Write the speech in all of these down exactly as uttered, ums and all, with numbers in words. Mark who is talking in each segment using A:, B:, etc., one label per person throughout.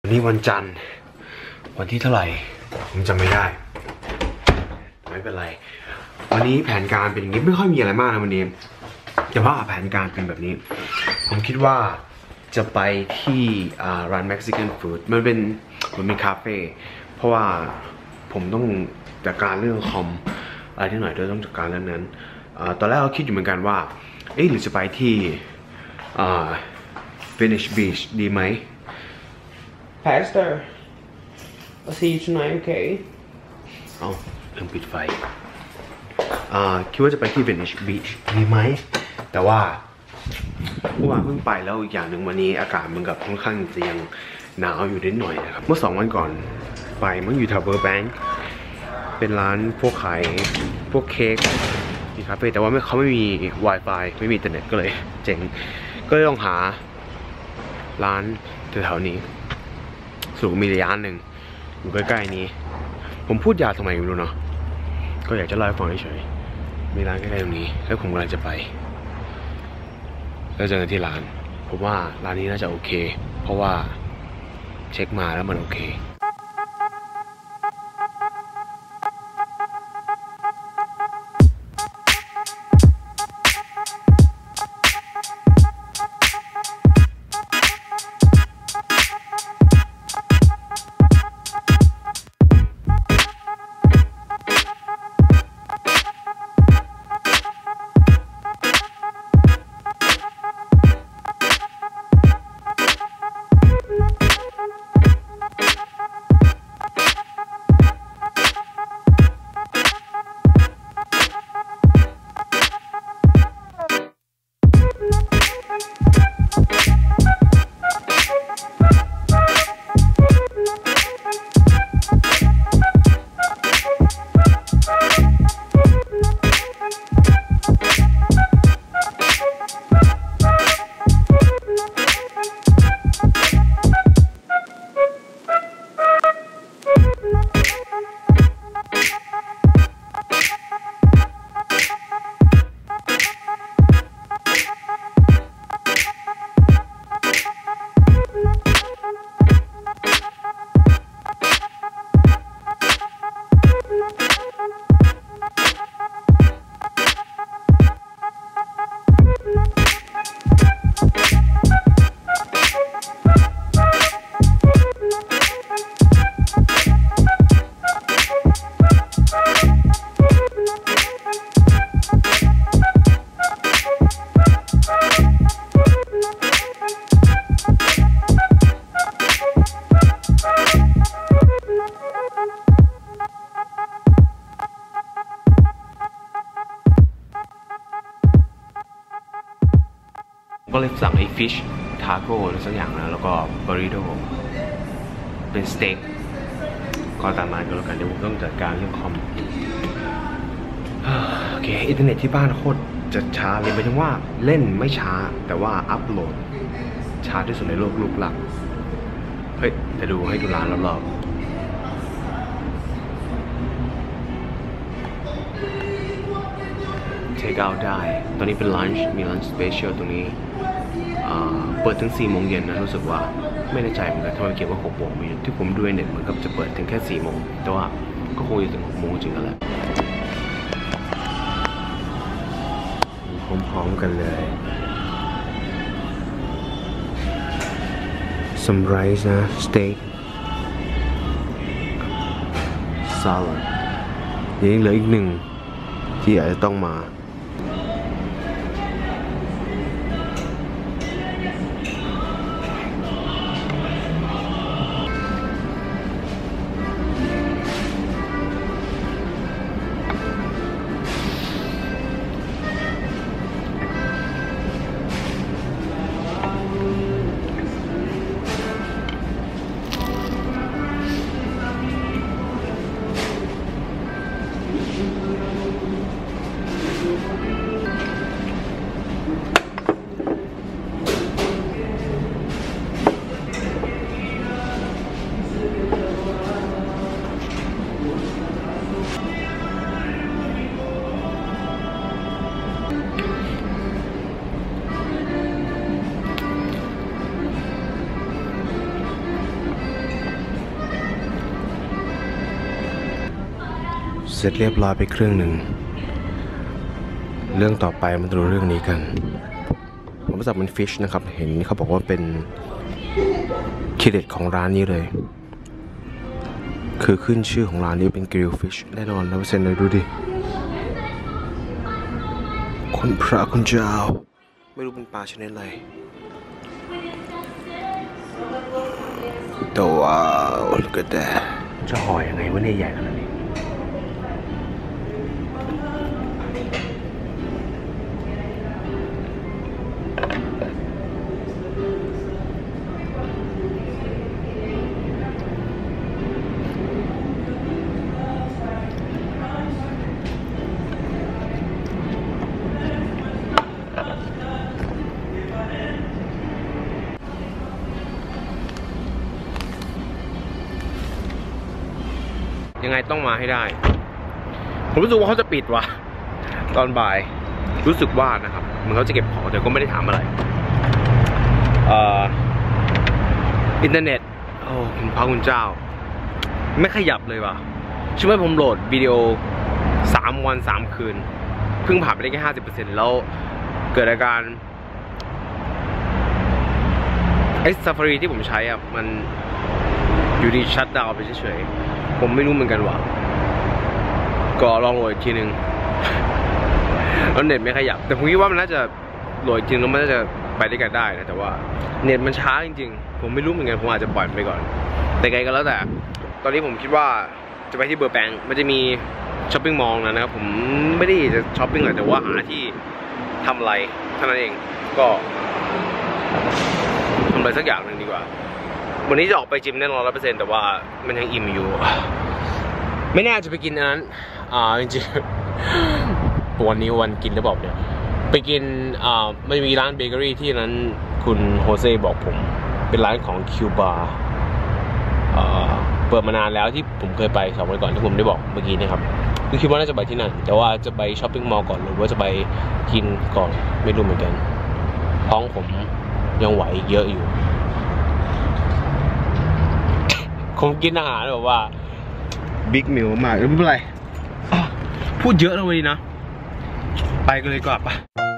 A: วันนี้วันจันทร์วันที่เท่าไหร่ผมจำไม่ได้ไม่เป็นไรวันนี้แผนการเป็นอย่างนี้ไม่ค่อยมีอะไรมากนะวันนี้แต่ว่าแผนการเป็นแบบนี้ผมคิดว่าจะไปที่ร้าน Mexican Food มันเป็นมันเป็นคาเฟ่เพราะว่าผมต้องจัดการเรื่องคอมอะไรที่หน่อยด้วยต้องจัดการเรื่องนั้นตอนแรกเราคิดอยู่เหมือนกันว่าเอ๊ะหรือจะไปที่ Venice Beach ดีไหม Pastor I'll see you tonight okay เอาเริ่มปิดไฟคิดว่าจะไปที่ Venice Beach ดีไหมแต่ว่าเมื่อวานเพิ่งไปแล้วอีกอย่างหนึ่งวันนี้อากาศมันกับค่อนข้างจะยังหนาวอยู่นิดหน่อยนะครับเมื่อสองวันก่อนไปมันอยู่แถวเบอร์แบงค์เป็นร้านพวกขายพวกเค้กมีคาเฟ่แต่ว่าเขาไม่มี Wi-Fi ไม่มีอินเทอร์เน็ตก็เลยเจ๋งก็เลยต้องหาร้านแถวๆนี้สรุปมีร้านหนึ่งอยู่ใกล้ๆนี้ผมพูดยาวทำไมไม่รู้เนาะก็อยากจะเล่าให้ฟังเฉยๆมีร้านใกล้ๆตรงนี้แล้วผมกำลังจะไปแล้วเจอกันที่ร้านผมว่าร้านนี้น่าจะโอเคเพราะว่าเช็คมาแล้วมันโอเคก็เลยสั่งไอ้ฟิชทาโก้หรือสักอย่างนะแล้วก็บาริโดเป็นสเต็กก็ตามมาก็แล้วกันเดี๋ยวผมต้องจัดการเรื่องคอมโอเคอินเทอร์เน็ตที่บ้านโคตรจะช้าเลยหมายถึงว่าเล่นไม่ช้าแต่ว่าอัพโหลดช้าที่สุดในโลกลูกหลักเฮ้ยจะดูให้ดูร้านรอบๆเทคเอาท์ได้ตอนนี้เป็นลันช์มีลันช์สเปเชียลตรงนี้เปิดถึงสี่โมงเย็นนะรู้สึกว่าไม่แน่ใจเหมือนกันทำไมเขียนว่าหกโมงที่ผมดูในเน็ตเหมือนกับจะเปิดถึงแค่สี่โมงแต่ว่าก็คงจะถึงหกโมงจริงๆแหละพร้อมๆกันเลยซัมไรส์นะสเต็กซาลัดยังเหลืออีกหนึ่งที่อาจจะต้องมาเสร็จเรียบร้อยไปเครื่องหนึ่งเรื่องต่อไปมาดูเรื่องนี้กันผมรู้จักเป็นฟิชนะครับเห็นเขาบอกว่าเป็นคีย์เด็ดของร้านนี้เลยคือขึ้นชื่อของร้านนี้เป็นกริลฟิชแน่นอนร้อยเปอร์เซ็นต์เลยดูดิคุณพระคุณเจ้าไม่รู้เป็นปลาชนิดอะไรแต่ว้าวก็แต่จะห่อยังไงวะเนี่ยใหญ่ขนาดนี้ยังไงต้องมาให้ได้ผมรู้สึกว่าเขาจะปิดว่ะตอนบ่ายรู้สึกว่านะครับเหมือนเขาจะเก็บของแต่ก็ไม่ได้ถามอะไรเอ่ออินเทอร์เน็ตโอ้คุณพระคุณเจ้าไม่ขยับเลยว่ะช่วยผมโหลดวิดีโอสามวันสามคืนเพิ่งผ่านไปได้แค่ห้าสิบเปอร์เซ็นต์แล้วเกิดอาการไอ้ Safari ที่ผมใช้อ่ะมันอยู่ดีชัตดาวน์ไปเฉยๆผมไม่รู้เหมือนกันว่าก็ลองโหลดอีกทีนึงแล้วเน็ตไม่ขยับแต่ผมคิดว่ามันน่าจะโหลดจริงแล้วมันน่าจะไปได้กันได้นะแต่ว่าเน็ตมันช้าจริงๆผมไม่รู้เหมือนกันผมอาจจะปล่อยไปก่อนแต่ไงก็แล้วแต่ตอนนี้ผมคิดว่าจะไปที่เบอร์แบงค์มันจะมีช้อปปิ้งมอลล์นะครับผมไม่ได้จะช้อปปิ้งหรอกแต่ว่าหาที่ทำอะไรเท่านั้นเองก็ทำอะไรสักอย่างหนึ่งดีกว่าวันนี้จะออกไปจิมแน่นอนร้อยเปอร์เซ็นต์แต่ว่ามันยังอิ่มอยู่ไม่แน่จะไปกินอันนั้นอ่าจริงๆวันนี้วันกินหรือเปล่าเนี่ยไปกินอ่าไม่มีร้านเบเกอรี่ที่นั้นคุณโฮเซ่บอกผมเป็นร้านของคิวบาอ่าเปิดมานานแล้วที่ผมเคยไปสองวันก่อนที่ผมได้บอกเมื่อกี้นะครับคือคิดว่าน่าจะไปที่นั่นแต่ว่าจะไปช้อปปิ้งมอลล์ก่อนหรือว่าจะไปกินก่อนไม่รู้เหมือนกันท้องผมยังไหวเยอะอยู่คงกินอาหารแบบว่าบิ๊กมิลมากไม่เป็นไรพูดเยอะแล้ววันนี้นะไปกันเลยก่อนปะ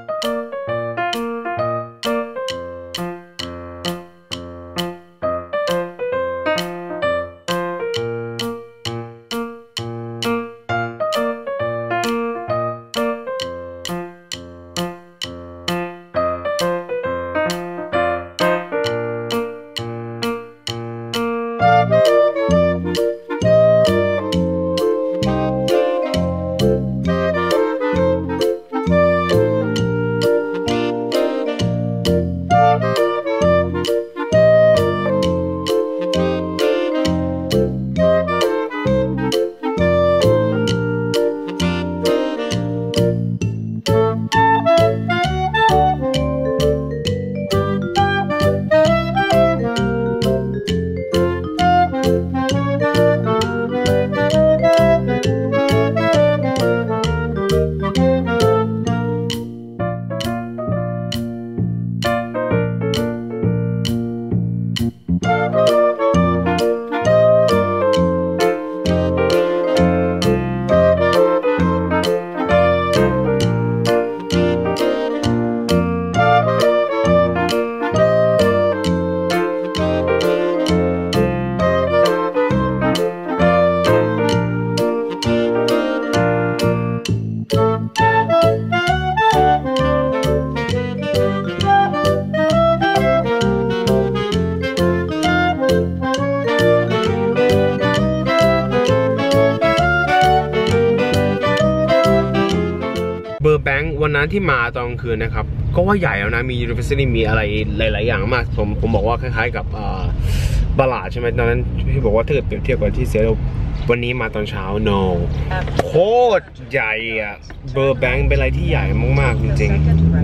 A: เบอร์แบงค์วันนั้นที่มาตอนกลางคืนนะครับก็ว่าใหญ่แล้วนะมี University มีอะไรหลายๆอย่างมากผมผมบอกว่าคล้ายๆกับบาลาดใช่ไหมตอนนั้นพี่บอกว่าถ้าเกิดเปรียบเทียบกับที่เซลวันนี้มาตอนเช้า no โคตรใหญ่อะเบอร์แบงค์เป็นอะไรที่ใหญ่มากๆจริง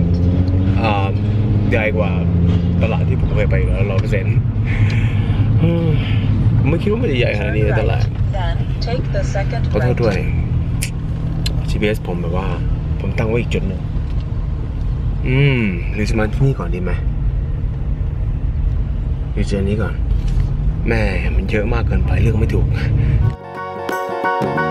A: ๆใหญ่กว่าตลาดที่ผมเคยไปแล้วร้อยเปอร์เซ็นต์ไม่คิดว่ามันจะใหญ่ขนาดนี้ตลาดขอโทษด้วย จี พี เอส ผมแบบว่าผมตั้งไว้อีกจุดหนึ่งอืมหรือจะมาที่นี่ก่อนดีไหมหรือจะอันนี้ก่อนแม่มันเยอะมากเกินไปเลือกไม่ถูก